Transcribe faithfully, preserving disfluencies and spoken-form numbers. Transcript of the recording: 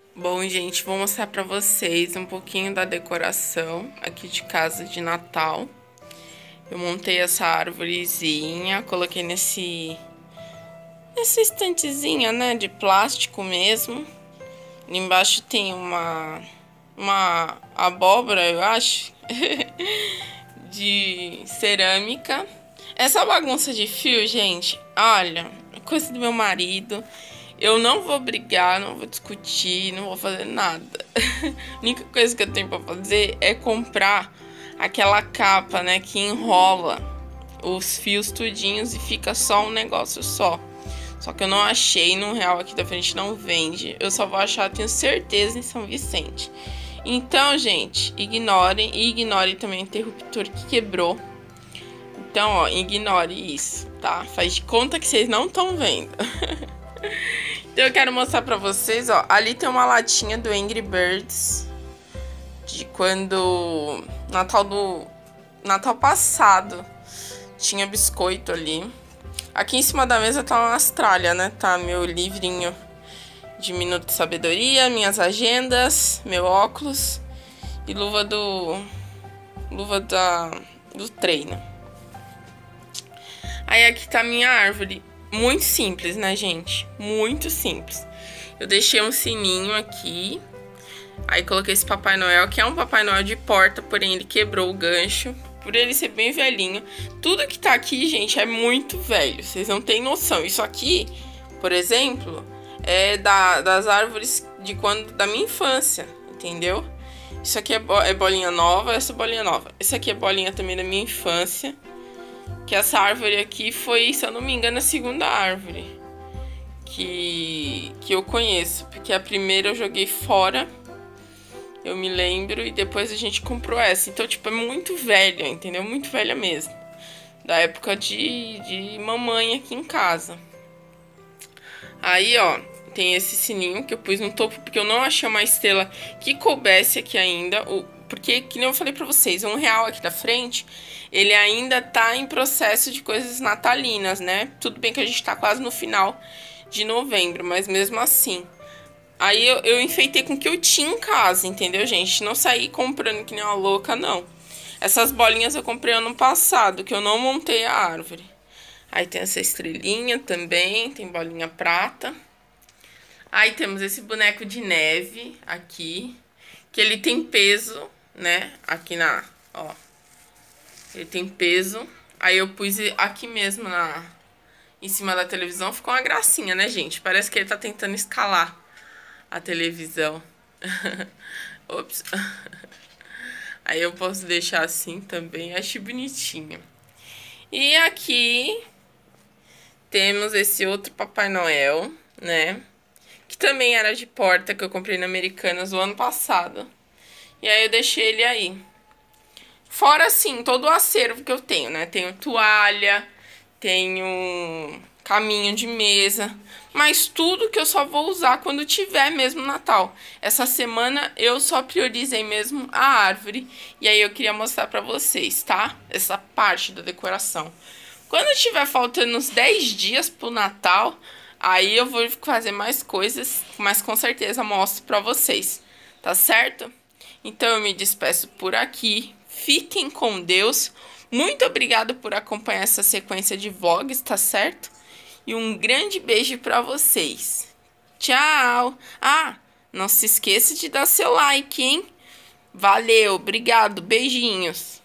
Bom, gente, vou mostrar pra vocês um pouquinho da decoração aqui de casa de Natal. Eu montei essa árvorezinha, coloquei nesse... Nessa estantezinha, né, de plástico mesmo. Ali embaixo tem uma... Uma abóbora, eu acho, de cerâmica. Essa bagunça de fio, gente, olha, coisa do meu marido. Eu não vou brigar, não vou discutir, não vou fazer nada. A única coisa que eu tenho pra fazer é comprar aquela capa, né, que enrola os fios tudinhos e fica só um negócio só. Só que eu não achei, no real aqui da frente não vende. Eu só vou achar, tenho certeza, em São Vicente. Então, gente, ignorem. E ignorem também o interruptor que quebrou. Então, ó, ignore isso, tá? Faz de conta que vocês não estão vendo. Então eu quero mostrar pra vocês, ó. Ali tem uma latinha do Angry Birds. De quando... Natal do... Natal passado. Tinha biscoito ali. Aqui em cima da mesa tá uma Austrália, né? Tá meu livrinho de Minuto de Sabedoria, minhas agendas, meu óculos e luva do... Luva da... do treino. Aí aqui tá a minha árvore. Muito simples, né, gente? Muito simples. Eu deixei um sininho aqui. Aí coloquei esse Papai Noel, que é um Papai Noel de porta, porém ele quebrou o gancho. Por ele ser bem velhinho. Tudo que tá aqui, gente, é muito velho. Vocês não têm noção. Isso aqui, por exemplo, é da, das árvores de quando da minha infância, entendeu? Isso aqui é, bo é bolinha nova, essa bolinha nova. Esse aqui é bolinha também da minha infância. Que essa árvore aqui foi, se eu não me engano, a segunda árvore que, que eu conheço. Porque a primeira eu joguei fora, eu me lembro, e depois a gente comprou essa. Então, tipo, é muito velha, entendeu? Muito velha mesmo. Da época de, de mamãe aqui em casa. Aí, ó, tem esse sininho que eu pus no topo, porque eu não achei uma estrela que coubesse aqui ainda. Porque, que nem eu falei pra vocês, um real aqui da frente... Ele ainda tá em processo de coisas natalinas, né? Tudo bem que a gente tá quase no final de novembro, mas mesmo assim. Aí eu, eu enfeitei com o que eu tinha em casa, entendeu, gente? Não saí comprando que nem uma louca, não. Essas bolinhas eu comprei ano passado, que eu não montei a árvore. Aí tem essa estrelinha também, tem bolinha prata. Aí temos esse boneco de neve aqui, que ele tem peso, né? Aqui na, ó. Ele tem peso. Aí eu pus aqui mesmo na, em cima da televisão. Ficou uma gracinha, né, gente? Parece que ele tá tentando escalar a televisão. Ops. Aí eu posso deixar assim também. Acho bonitinho. E aqui temos esse outro Papai Noel, né? Que também era de porta, que eu comprei na Americanas o ano passado. E aí eu deixei ele aí. Fora, assim, todo o acervo que eu tenho, né? Tenho toalha, tenho caminho de mesa, mas tudo que eu só vou usar quando tiver mesmo Natal. Essa semana eu só priorizei mesmo a árvore, e aí eu queria mostrar pra vocês, tá? Essa parte da decoração. Quando tiver faltando uns dez dias pro Natal, aí eu vou fazer mais coisas, mas com certeza mostro pra vocês, tá certo? Então eu me despeço por aqui. Fiquem com Deus. Muito obrigado por acompanhar essa sequência de vlogs, tá certo? E um grande beijo pra vocês. Tchau! Ah, não se esqueça de dar seu like, hein? Valeu, obrigado, beijinhos.